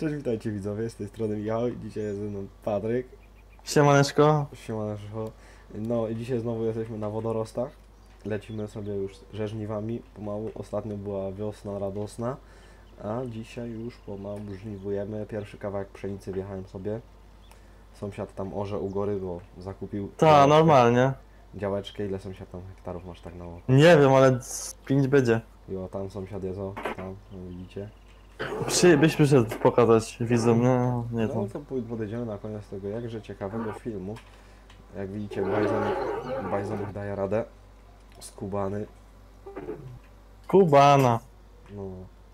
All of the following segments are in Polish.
Cześć, witajcie widzowie, z tej strony Michał i dzisiaj jest ze mną Patryk. Siemaneczko. Siemaneczko. No i dzisiaj znowu jesteśmy na wodorostach. Lecimy sobie już ze żniwami pomału. Ostatnio była wiosna radosna, a dzisiaj już pomału żniwujemy. Pierwszy kawałek pszenicy wjechałem sobie. Sąsiad tam orze u góry, bo zakupił Ta, normalnie. działeczkę. Ile sąsiad tam hektarów masz tak na oko? Nie wiem, ale z 5 będzie. I o, tam sąsiad jest, o, tam, no widzicie. Byś przyszedł pokazać widzom, nie No tam. to podejdziemy na koniec tego jakże ciekawego filmu. Jak widzicie, Bajzonik daje radę. Skubany. Kubana. No.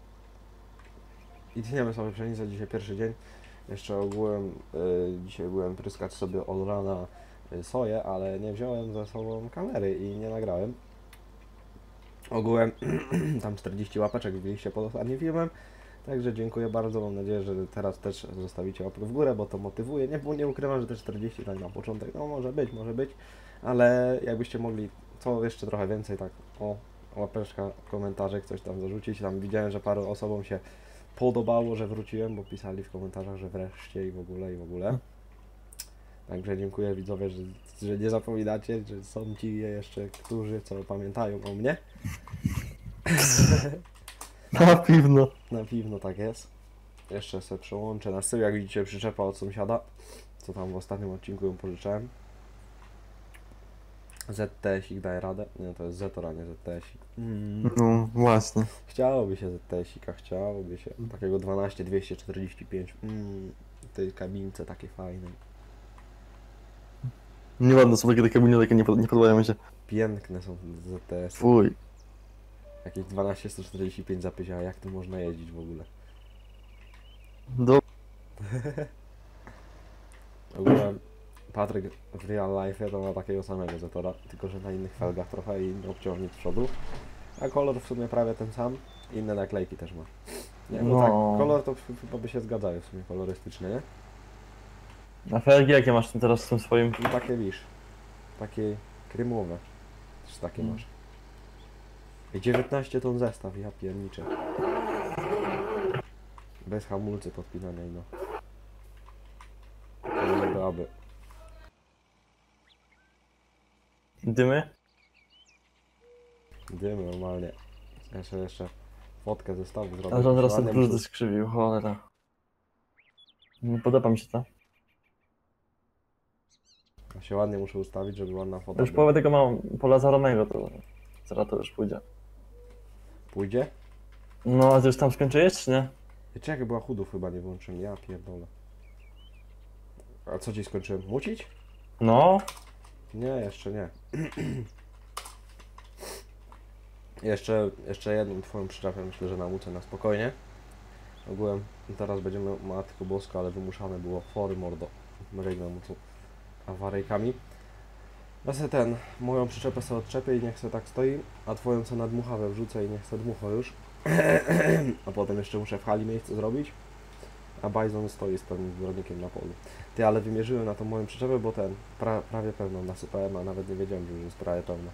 I tniemy sobie pszenicę, dzisiaj pierwszy dzień. Jeszcze ogółem, dzisiaj byłem pryskać sobie od rana soję, ale nie wziąłem ze sobą kamery i nie nagrałem. Ogółem tam 40 łapeczek wbiliście pod ostatnim filmem. Także dziękuję bardzo, mam nadzieję, że teraz też zostawicie łapkę w górę, bo to motywuje. Nie ukrywam, że te 40 tak na początek, no może być, ale jakbyście mogli co jeszcze trochę więcej, tak o łapeczka, komentarzek, coś tam zarzucić. Tam widziałem, że paru osobom się podobało, że wróciłem, bo pisali w komentarzach, że wreszcie i w ogóle. Także dziękuję widzowie, że nie zapominacie, że są ci jeszcze, którzy co pamiętają o mnie. Na piwno. Na piwno tak jest. Jeszcze sobie przełączę na stył, jak widzicie przyczepa od sąsiada, co tam w ostatnim odcinku ją pożyczałem. ZTS-ik daje radę. Nie, to jest Zetor, a nie ZTS-ik. No właśnie. Chciałoby się ZTS-ika, chciałoby się. Takiego 12245. W tej kabince takiej fajnej. Nieładne są takie kabinety, nie podobają mi się. Piękne są ZTS. Fuj. Jakieś 12145 zapysia, jak tu można jeździć w ogóle? Do... Ogólnie Patryk w real life to ma takiego samego Zetora, tylko że na innych felgach trochę i inny obciążnik z przodu. A kolor w sumie prawie ten sam. Inne naklejki też ma. Nie, no tak, kolor to chyba by się zgadzały w sumie kolorystycznie, nie? A felgi jakie masz teraz w tym swoim? I takie wisz, takie krymowe. Też takie masz. I 19 ton zestaw, ja pierniczę. Bez hamulcy podpinania i no. Aby. Dymy? Dymy normalnie. Jeszcze fotkę zestawu zrobię. A że on teraz ten Ładnie brzuch muszę- skrzywił, cholera. Nie podoba mi się to. Ja się ładnie muszę ustawić, żeby ładna foto Już była. połowę tego mam pola zaranego, to zaraz to już pójdzie. Pójdzie? No, a ty już tam skończyłeś, czy nie? Czekaj, była chudów chyba nie włączyłem. Ja pierdolę. A co ci skończyłem? Mucić? No. Nie, jeszcze nie. jeszcze jedną twoją przyczepę myślę, że namucę na spokojnie. Ogółem teraz będziemy, matko boska, ale wymuszane było fory mordo. Mrejk namucą awaryjkami. Ja sobie moją przyczepę sobie odczepię i niech sobie tak stoi, a twoją co na dmuchawę wrzucę i niech sobie dmucha już. A potem jeszcze muszę w hali miejsce zrobić. A Bajzon stoi z pewnym zbiornikiem na polu. Ty, ale wymierzyłem na tą moją przyczepę, bo prawie pełną nasypałem, a nawet nie wiedziałem, że już jest prawie pełna.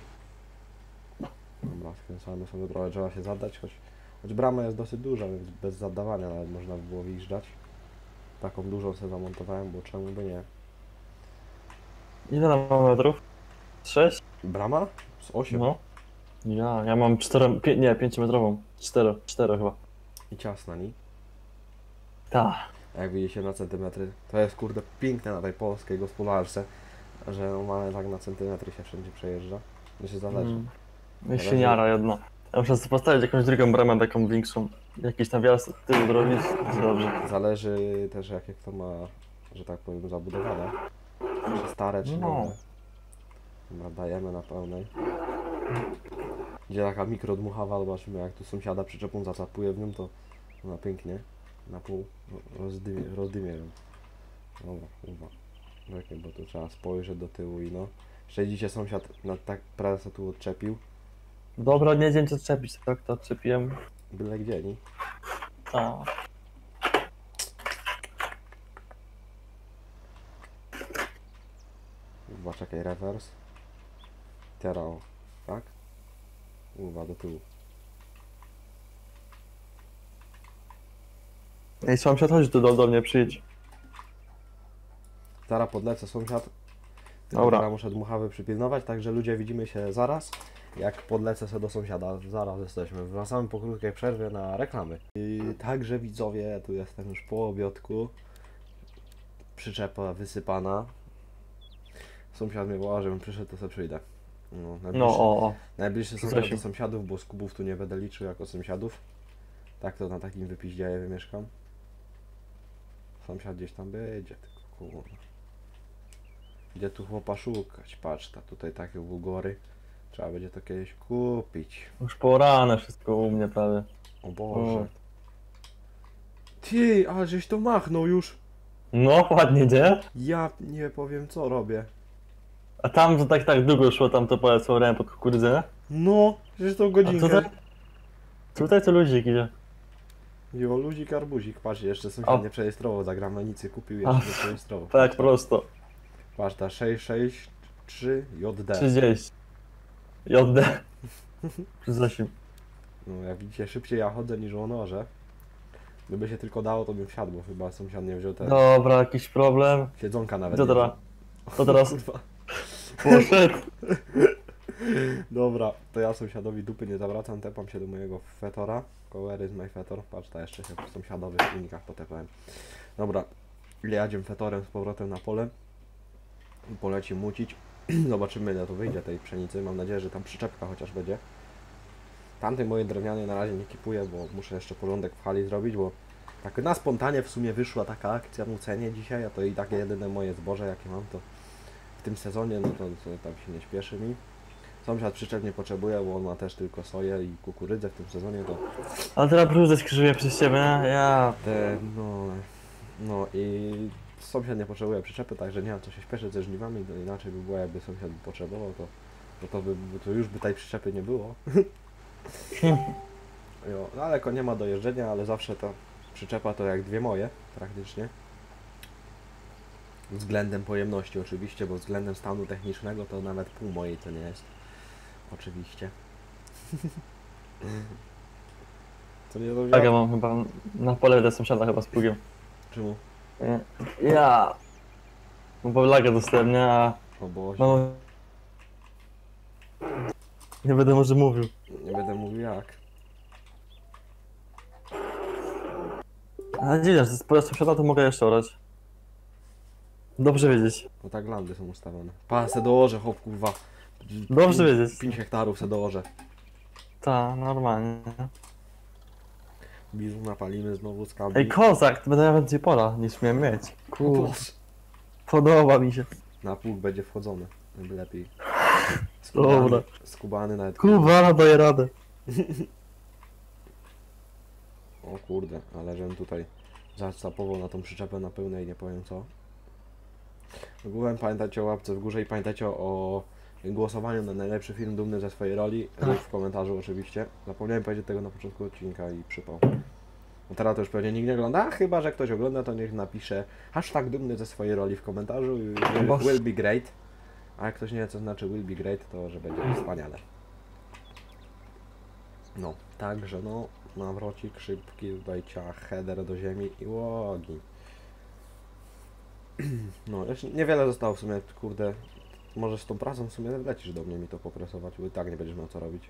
Dobra, skręcamy sobie trochę, trzeba się zaddać, choć brama jest dosyć duża, więc bez zaddawania nawet można by było wyjeżdżać. Taką dużą sobie zamontowałem, bo czemu by nie. Ile tam mam metrów? 6? Brama? Z 8. No. Ja mam 4, nie, 5-metrową. 4 chyba. I ciasna, nie? Tak. A jak widzicie na centymetry, to jest kurde piękne na tej polskiej gospodarce, że normalnie tak na centymetry się wszędzie przejeżdża. To się zależy. Świniara jedna. Ja muszę sobie postawić jakąś drugą bramę taką większą. Jakiś tam wjazd z tyłu drogi. Dobrze. Zależy też jak to ma, że tak powiem, zabudowane. Czy stare, czy No. nowe. Dobra, dajemy na pełnej. Gdzie taka mikrodmuchawa, zobaczymy jak tu sąsiada przyczepą zacapuje w nią, to ona pięknie na pół rozdymie ją. Dobra, kurwa. Czekaj, bo tu trzeba spojrzeć do tyłu i no. Jeszcze dzisiaj sąsiad tak prasę tu odczepił. Dobra, nie wiem co odczepić, tak to odczepiłem. Byle gdzie, nie? Tak. Chyba czekaj, rewers. Teraz, tak? Kurwa, do tyłu. Ej, sąsiad, chodź tu do mnie, przyjdź. Zaraz podlecę, sąsiad. Dobra. Teraz muszę dmuchawy przypilnować, także ludzie, widzimy się zaraz. Jak podlecę sobie do sąsiada, zaraz jesteśmy. Wracamy po krótkiej przerwie na reklamy. I także widzowie, tu jestem już po obiadku. Przyczepa wysypana. Sąsiad mnie woła, żebym przyszedł, to sobie przyjdę. No, najbliższy sąsiad do sąsiadów, bo skubów tu nie będę liczył jako sąsiadów. Tak to na takim wypiździeje mieszkam. Sąsiad gdzieś tam będzie, tylko kurwa. Gdzie tu chłopa szukać? Patrz, tutaj takie bugory. Trzeba będzie to kiedyś kupić. Już porane wszystko u mnie prawie. O Boże. Ty, ale żeś to machnął już. No, ładnie, gdzie? Ja nie powiem co robię. A tam to tak długo szło, tam to polecałem pod kukurydzę. No, przecież to A godzinkę. tutaj to ludzik idzie. Jo, luzik, arbuzik. Patrz, jeszcze sąsiad nie przerejestrował, za granicę kupił, jeszcze nie przerejestrował. Tak prosto. Patrz, ta 663 JD. 30. JD. Przez 8. No, jak widzicie, szybciej ja chodzę niż o noże. Gdyby się tylko dało, to bym wsiadł, bo chyba sąsiad nie wziął Dobra, jakiś problem. siedzonka nawet. Co nie teraz? wziął. To teraz Kurwa. poszedł. Dobra, to ja sąsiadowi dupy nie zawracam, tepam się do mojego fetora. Where is my fetor? Patrz, ta jeszcze się w sąsiadowych filmikach potepałem. Dobra, jadziem fetorem z powrotem na pole. Poleci mucić. Zobaczymy, ile to wyjdzie tej pszenicy. Mam nadzieję, że tam przyczepka chociaż będzie. Tamtej mojej drewnianej na razie nie kipuję, bo muszę jeszcze porządek w hali zrobić, bo tak na spontanie w sumie wyszła taka akcja w cenie dzisiaj, a to i takie jedyne moje zboże jakie mam to w tym sezonie, no to tam się nie śpieszy mi. Sąsiad przyczep nie potrzebuje, bo on ma też tylko soję i kukurydzę w tym sezonie, to A teraz brzuch skrzyżuje przez ciebie, ja... no i sąsiad nie potrzebuje przyczepy, także nie mam co się śpieszyć ze żniwami, to inaczej by było, jakby sąsiad potrzebował, to już by tej przyczepy nie było. Jo, daleko nie ma do jeżdżenia, ale zawsze ta przyczepa to jak dwie moje, praktycznie. Względem pojemności oczywiście, bo względem stanu technicznego to nawet pół mojej to nie jest. Oczywiście. Co nie to Tak, ja mam chyba na pole do sąsiada chyba z pługiem. Czemu? Ja... No bo lagę dostałem, nie? A... O Boże. No... Nie będę może mówił. Nie będę mówił jak. A dziwne, że z pole sąsiada to mogę jeszcze orać. Dobrze wiedzieć. No tak landy są ustawione. Pa, se dołożę, hop, kurwa. Dobrze wiedzieć. 5 hektarów se dołożę. Tak, normalnie. Bizu napalimy znowu z kampi. Ej, kozak, to będę miał więcej pola niż miałem mieć. O Kur... Boże. Podoba mi się. Na pług będzie wchodzony. Będzie lepiej. Dobra. Skubany nawet. Kurwa, daję radę. O kurde, ale żebym tutaj zacapował na tą przyczepę na pełnej, nie powiem co. Ogółem pamiętajcie o łapce w górze i pamiętajcie o głosowaniu na najlepszy film dumny ze swojej roli. W komentarzu oczywiście. Zapomniałem powiedzieć tego na początku odcinka i przypał. No teraz to już pewnie nikt nie ogląda, chyba że ktoś ogląda, to niech napisze hashtag dumny ze swojej roli w komentarzu i will be great. A jak ktoś nie wie co znaczy will be great, to że będzie wspaniale. No, także no, nawrocik szybki, tutaj ciach, header do ziemi i łogi. No, jeszcze niewiele zostało w sumie, kurde. Może z tą pracą w sumie lecisz do mnie mi to popresować, bo i tak nie będziesz miał co robić.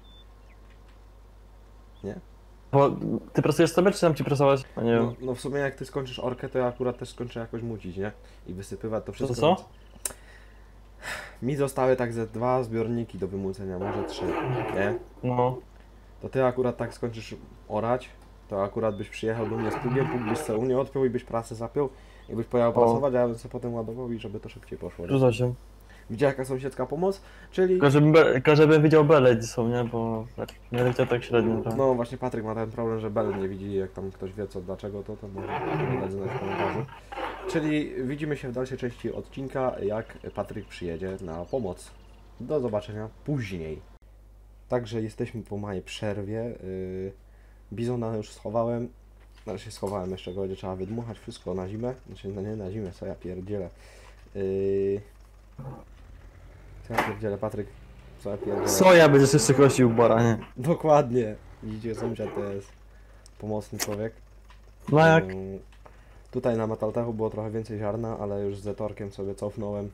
Nie? Bo ty pracujesz sobie, czy tam ci prasować? A nie wiem. No w sumie jak ty skończysz orkę, to ja akurat też skończę jakoś mucić, nie? I wysypywać to wszystko. To co? Więc... Mi zostały tak ze 2 zbiorniki do wymucenia, może 3, nie? No. To ty akurat tak skończysz orać, to akurat byś przyjechał do mnie z pługiem, pług byś se u mnie odpiął i byś prasę zapiął i byś pojechał prasować, a ja bym sobie potem ładował i żeby to szybciej poszło. Plus 8. Widział jaka sąsiedzka pomoc? Czyli... Tylko żebym widział belę gdzie są, nie? Bo tak, nie leciał tak średnio. Tak. No właśnie Patryk ma ten problem, że Bell nie widzi, jak tam ktoś wie co, dlaczego to może dać znać w komentarzu. Czyli widzimy się w dalszej części odcinka, jak Patryk przyjedzie na pomoc. Do zobaczenia później. Także jesteśmy po małej przerwie. Bizona już schowałem. Znaczy schowałem jeszcze go, będzie trzeba wydmuchać wszystko na zimę. Znaczy no nie na zimę, co ja pierdzielę. Co ja pierdzielę, Patryk? Co ja pierdzielę? Soja będziesz jeszcze kosił, baranie. Dokładnie. Widzicie, sąsiad to jest pomocny człowiek. No jak? Tutaj na Metaltechu było trochę więcej ziarna, ale już z Zetorkiem sobie cofnąłem.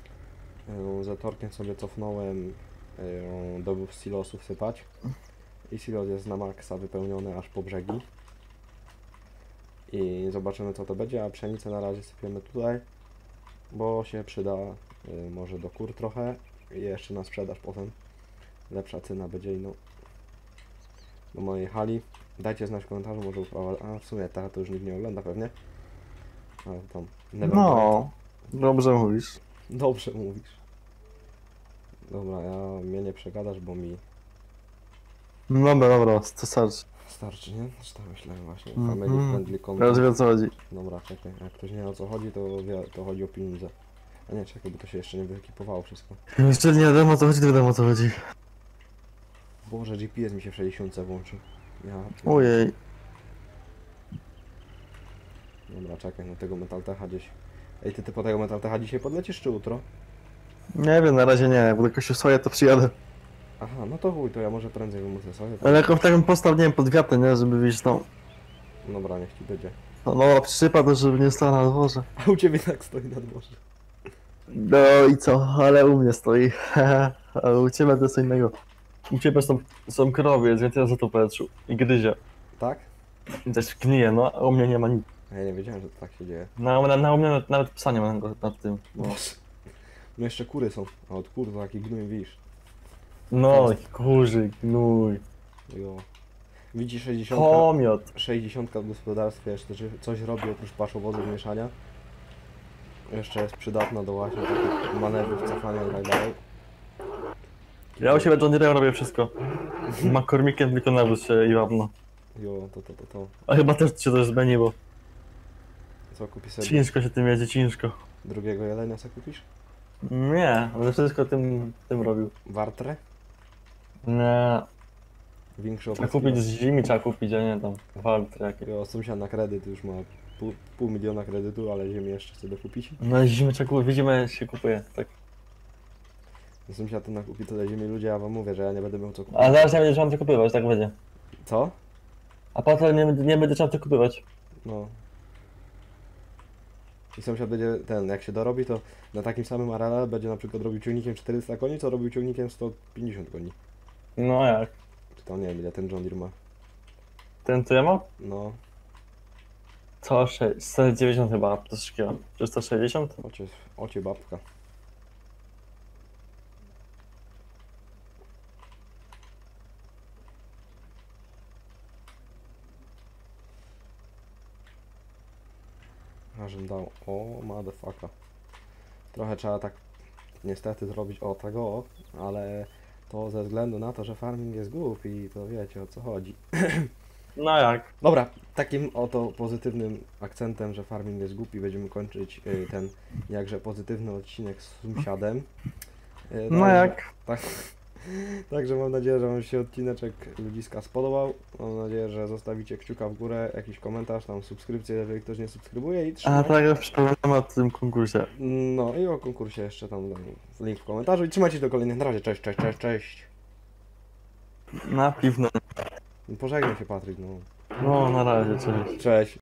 Do silosów sypać. I silos jest na maksa wypełniony aż po brzegi. I zobaczymy co to będzie, a pszenicę na razie sypiemy tutaj, bo się przyda może do kur trochę i jeszcze na sprzedaż potem. Lepsza cena będzie ino do mojej hali. Dajcie znać w komentarzu, może a w sumie to już nikt nie ogląda pewnie. Ale tam No, dobrze mówisz. Dobrze mówisz. Dobra, mnie nie przegadasz, bo mi Dobra, to starczy. starczy, nie? Czy tak myślę właśnie. Mhm. Family friendly Teraz content. wie o co chodzi. Dobra, czekaj, jak ktoś nie wie o co chodzi, to wie, to chodzi o pieniądze. A nie, czekaj, bo to się jeszcze nie wyekipowało wszystko. Jeszcze nie wiadomo o co chodzi, to wiadomo o co chodzi. Boże, GPS mi się w 60 włączył. Ojej. Dobra, czekaj, no tego Metaltecha gdzieś. Ej, ty po tego Metaltecha dzisiaj podlecisz czy jutro? Nie wiem, na razie nie, jak będę kościł swoje to przyjadę. Aha, no to chuj, to ja może prędzej wymucę sobie. Ale jaką taką postaw, nie wiem, pod wiatrem, nie, żeby widzieć tą... Dobra, niech ci będzie. No, przysypa to, żeby nie stała na dworze. A u ciebie tak stoi na dworze. No i co, ale u mnie stoi. Ale u ciebie to jest co innego. U ciebie są krowy, jest więcej za to powietrzu. I gryzie. Tak? I też gnije, no, a u mnie nie ma nic. A ja nie wiedziałem, że to tak się dzieje. Na u mnie nawet psa nie ma nad tym. No, No jeszcze kury są. A od kur to taki gnój wisz. no kurzy, gnój. Jo. Widzi 60. Pomiot. 60 w gospodarstwie jeszcze coś robi oprócz paszowozów mieszania. Jeszcze jest przydatna do właśnie takich manewrów, cofania i tak dalej. Ja u siebie John Deere robię wszystko. McCormickiem tylko nawóz się i wapno. Jo, to. A chyba też się to zmieni, bo Co kupisz sobie? ciężko się tym jedzie, ciężko. Drugiego jelenia co kupisz? Nie, ale wszystko tym robił. Wartrę? Nie, Większy trzeba kupić z zimi, trzeba kupić, a nie tam waltry jakieś. Jo, sąsiad na kredyt już ma pół miliona kredytu, ale ziemię jeszcze chce dokupić. No zimy trzeba kupić, zimę się kupuje, tak. Sąsiad to nakupi tyle ziemi, ludzie, ja wam mówię, że ja nie będę miał co kupić. A zaraz nie będziesz trzeba to kupywać, tak będzie. Co? A potem nie będzie trzeba to kupywać. No. I sąsiad będzie jak się dorobi, to na takim samym arele będzie na przykład robił ciągnikiem 400 koni, co robił ciągnikiem 150 koni. No jak? Czy to nie wiem, ile ten John Deere ma. Ten co ja mam? No, Co? 190 chyba, to jest szkiela. Czy 160? ocie babka. Ażem dał, o motherfucker. Trochę trzeba tak niestety zrobić tego, ale to ze względu na to, że farming jest głupi, to wiecie o co chodzi. No jak? Dobra, takim oto pozytywnym akcentem, że farming jest głupi, będziemy kończyć ten jakże pozytywny odcinek z sąsiadem. No Także- jak? Także mam nadzieję, że wam się odcineczek ludziska spodobał. Mam nadzieję, że zostawicie kciuka w górę, jakiś komentarz, tam subskrypcję, jeżeli ktoś nie subskrybuje i A trzymajcie. tak, przypominam o tym konkursie. No i o konkursie jeszcze tam dam link w komentarzu i trzymajcie się do kolejnych. Na razie, cześć, cześć, cześć, cześć. Na piwno. Pożegnaj się Patryk, no. No na razie, cześć. Cześć.